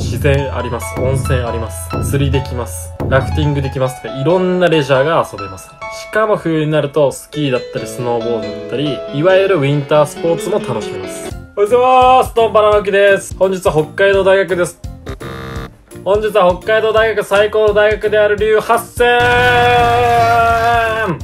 自然あります。温泉あります。釣りできます。ラフティングできますとか、いろんなレジャーが遊べます。しかも冬になると、スキーだったり、スノーボードだったり、いわゆるウィンタースポーツも楽しめます。おはようございます。ドンバナナキです。本日は北海道大学です。本日は北海道大学最高の大学である理由8000！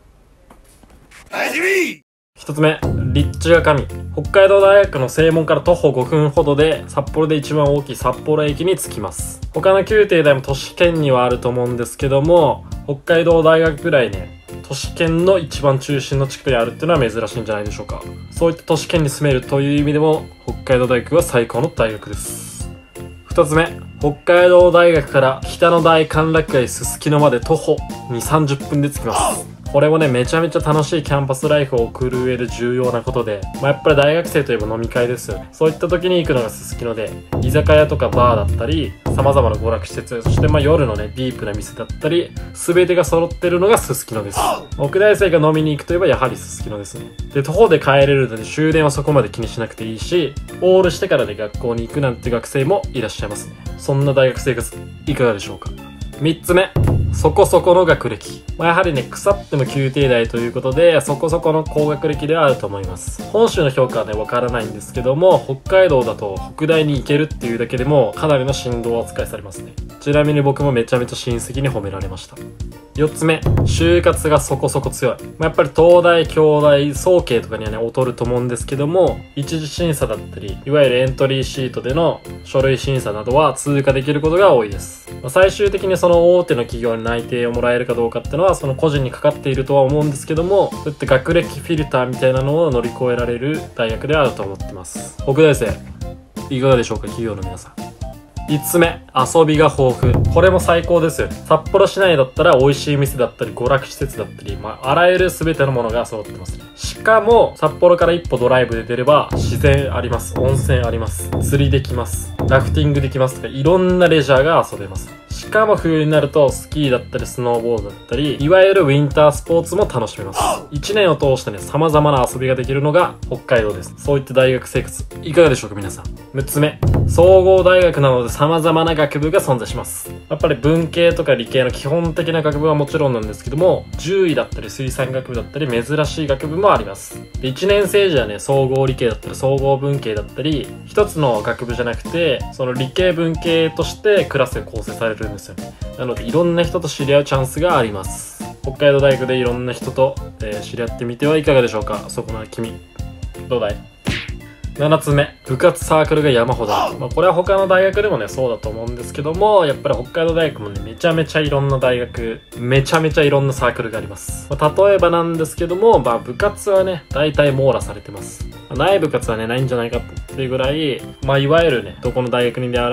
一つ目、立地が神。北海道大学の正門から徒歩5分ほどで、札幌で一番大きい札幌駅に着きます。他の旧帝大も都市圏にはあると思うんですけども、北海道大学ぐらいね、都市圏の一番中心の地区にあるっていうのは珍しいんじゃないでしょうか。そういった都市圏に住めるという意味でも、北海道大学は最高の大学です。二つ目、北海道大学から北の大歓楽街すすきのまで徒歩2、30分で着きます。これもね、めちゃめちゃ楽しいキャンパスライフを送る上で重要なことで、やっぱり大学生といえば飲み会ですよね。そういった時に行くのがすすきので、居酒屋とかバーだったり、様々な娯楽施設、そして夜のね、ディープな店だったり、全てが揃ってるのがすすきのです。北大生が飲みに行くといえばやはりすすきのですね。で、徒歩で帰れるので終電はそこまで気にしなくていいし、オールしてからで学校に行くなんて学生もいらっしゃいますね。そんな大学生活、いかがでしょうか。三つ目、そこそこの学歴。やはりね、腐っても旧帝大ということで、そこそこの高学歴ではあると思います。本州の評価はね、わからないんですけども、北海道だと北大に行けるっていうだけでも、かなりの振動扱いされますね。ちなみに僕もめちゃめちゃ親戚に褒められました。4つ目、就活がそこそこ強い。やっぱり東大、京大、早慶とかにはね、劣ると思うんですけども、一次審査だったり、いわゆるエントリーシートでの書類審査などは通過できることが多いです。最終的にその大手の企業に内定をもらえるかどうかっていうのは、その個人にかかっているとは思うんですけども、そういった学歴フィルターみたいなのを乗り越えられる大学であると思ってます。北大生、いかがでしょうか、企業の皆さん。5つ目、遊びが豊富。これも最高ですよね。札幌市内だったら美味しい店だったり娯楽施設だったり、あらゆる全てのものが揃ってますね。しかも、札幌から一歩ドライブで出れば、自然あります。温泉あります。釣りできます。ラフティングできますとか、いろんなレジャーが遊べます。しかも冬になると、スキーだったり、スノーボードだったり、いわゆるウィンタースポーツも楽しめます。1年を通してね、様々な遊びができるのが北海道です。そういった大学生活、いかがでしょうか、皆さん。6つ目、総合大学なので様々な学部が存在します。やっぱり文系とか理系の基本的な学部はもちろんなんですけども、獣医だったり水産学部だったり珍しい学部もあります。で、1年生時はね、総合理系だったり総合文系だったり、一つの学部じゃなくて、その理系文系としてクラスが構成されるんですよね。なのでいろんな人と知り合うチャンスがあります。北海道大学でいろんな人と、知り合ってみてはいかがでしょうか。そこの君、どうだい。7つ目、部活サークルが山ほどある。これは他の大学でもね、そうだと思うんですけども、やっぱり北海道大学もね、めちゃめちゃいろんな大学、めちゃめちゃいろんなサークルがあります。例えばなんですけども、部活はね、大体網羅されてます。ない部活はね、ないんじゃないかっていうぐらい、いわゆるね、どこの大学にで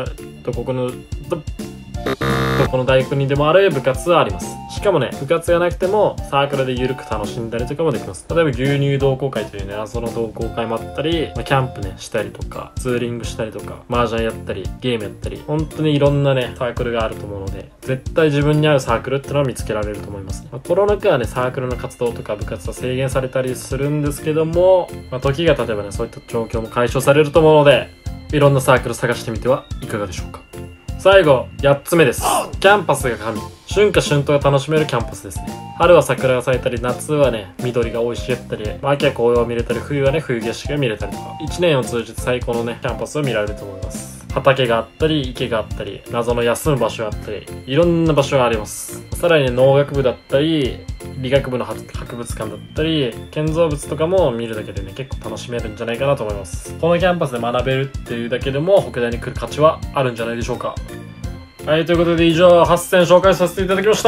もある部活はあります。しかもね、部活がなくてもサークルで緩く楽しんだりとかもできます。例えば牛乳同好会というね、謎の同好会もあったり、キャンプね、したりとか、ツーリングしたりとか、麻雀やったり、ゲームやったり、本当にいろんなね、サークルがあると思うので、絶対自分に合うサークルってのは見つけられると思いますね。コロナ禍はね、サークルの活動とか部活は制限されたりするんですけども、時が経てばね、そういった状況も解消されると思うので、いろんなサークル探してみてはいかがでしょうか。最後、8つ目です。キャンパスが神。春夏春冬が楽しめるキャンパスですね。春は桜が咲いたり、夏はね、緑が生い茂ったり、秋は紅葉を見れたり、冬はね、冬景色が見れたりとか、1年を通じて最高のね、キャンパスを見られると思います。畑があったり、池があったり、謎の休む場所があったり、いろんな場所があります。さらに、ね、農学部だったり、理学部の博物館だったり、建造物とかも見るだけでね、結構楽しめるんじゃないかなと思います。このキャンパスで学べるっていうだけでも、北大に来る価値はあるんじゃないでしょうか。はい、ということで以上、8選紹介させていただきました。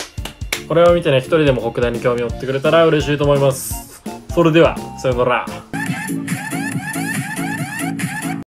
これを見てね、一人でも北大に興味を持ってくれたら嬉しいと思います。それでは、さよなら。